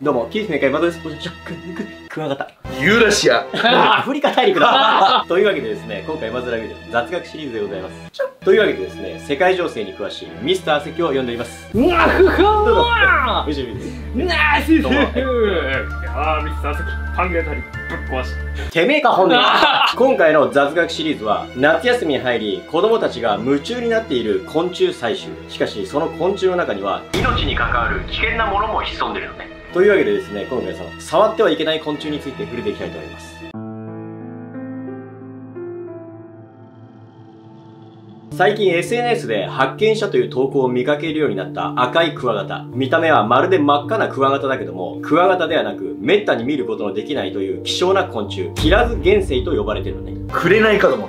どうも、キースの会またです。クワガタ。 ユーラシア。 アフリカ大陸だというわけでですね、今回まずラビで雑学シリーズでございます。というわけでですね、世界情勢に詳しいミスター関を呼んでいます。うわふふーうしみです。ナイスどうも。ミスター関、パンゲータリぶっ壊し。てめえか、ほんで。今回の雑学シリーズは、夏休みに入り、子供たちが夢中になっている昆虫採集。しかし、その昆虫の中には、命に関わる危険なものも潜んでるのね。というわけでですね、今回触ってはいけない昆虫について触れていきたいと思います。最近 SNS で発見者という投稿を見かけるようになった赤いクワガタ。見た目はまるで真っ赤なクワガタだけども、クワガタではなく、滅多に見ることのできないという希少な昆虫、ヒラズ原生と呼ばれてるのね。 くれないかと思った。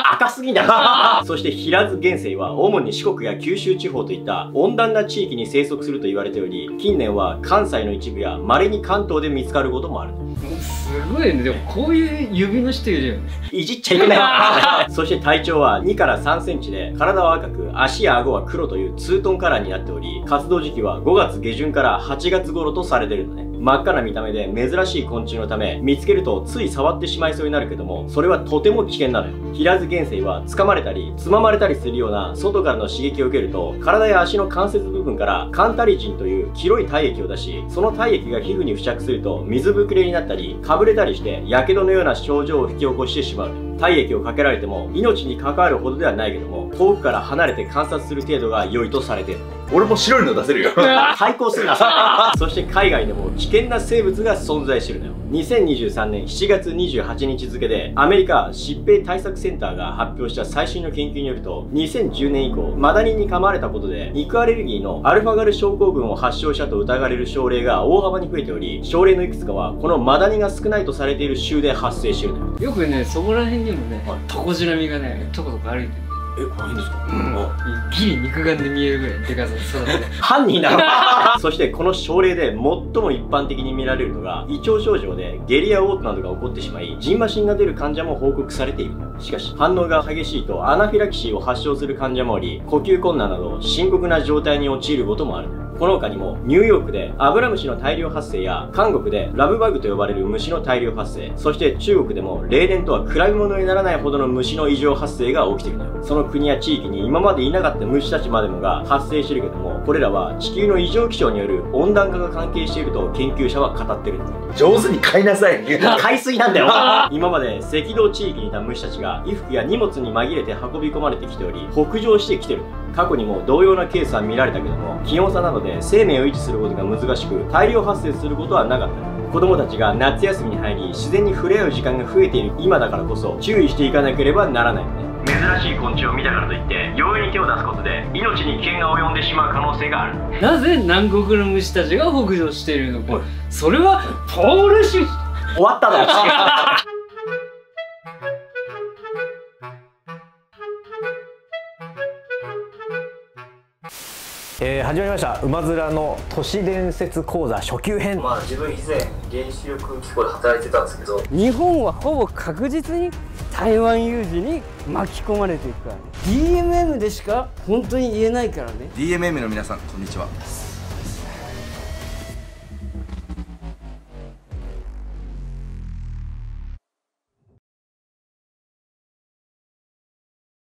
赤すぎだそしてヒラズ原生は主に四国や九州地方といった温暖な地域に生息すると言われており、近年は関西の一部や稀に関東で見つかることもある。 すごいね。でもこういう指の人いるよね。 いじっちゃいけないそして体長は2から3センチで、体は赤く、足や顎は黒というツートンカラーになっており、活動時期は5月下旬から8月頃とされているのね。真っ赤な見た目で珍しい昆虫のため、見つけるとつい触ってしまいそうになるけども、それはとても危険なのよ。ヒラズ原生は掴まれたり、つままれたりするような外からの刺激を受けると、体や足の関節部分からカンタリジンという黄色い体液を出し、その体液が皮膚に付着すると水ぶくれになったり、かぶれたりして、火傷のような症状を引き起こしてしまう。体液をかけられても命に関わるほどではないけども、遠くから離れて観察する程度が良いとされている。 俺も白いの出せるよ。 対抗するなそして海外でも危険な生物が存在してるのよ。2023年7月28日付でアメリカ疾病対策センターが発表した最新の研究によると、2010年以降マダニに噛まれたことで肉アレルギーのアルファガル症候群を発症したと疑われる症例が大幅に増えており、症例のいくつかはこのマダニが少ないとされている州で発生してるのよ。 よくね、そこら辺にもね、トコジラミがね、とことこ歩いてる。 これいいんですか？ ギリ肉眼で見えるぐらいでかさそうだね。 犯人だろそしてこの症例で最も一般的に見られるのが胃腸症状で下痢や嘔吐などが起こってしまい、ジンマシンが出る患者も報告されている。しかし反応が激しいとアナフィラキシーを発症する患者もおり、呼吸困難など深刻な状態に陥ることもある。この他にもニューヨークでアブラムシの大量発生や、韓国でラブバグと呼ばれる虫の大量発生、そして中国でも例年とは比べ物にならないほどの虫の異常発生が起きているのよ。その国や地域に今までいなかった虫たちまでもが発生しているけども、これらは地球の異常気象による温暖化が関係していると研究者は語ってるんだ。 上手に飼いなさい。 飼いすぎなんだよ今まで赤道地域にいた虫たちが衣服や荷物に紛れて運び込まれてきており、北上してきてる。過去にも同様なケースは見られたけども、気温差などで生命を維持することが難しく、大量発生することはなかった。子供たちが夏休みに入り自然に触れ合う時間が増えている今だからこそ注意していかなければならないよね。珍しい昆虫を見たからといって容易に手を出すことで命に危険が及んでしまう可能性がある。 なぜ南国の虫たちが北上しているのか、それはポールシフト。 終わったの始まりました馬面の都市伝説講座初級編。 自分以前原子力機構で働いてたんですけど、 日本はほぼ確実に台湾有事に巻き込まれていくからね。DMM でしか本当に言えないからね。 DMM の皆さんこんにちは。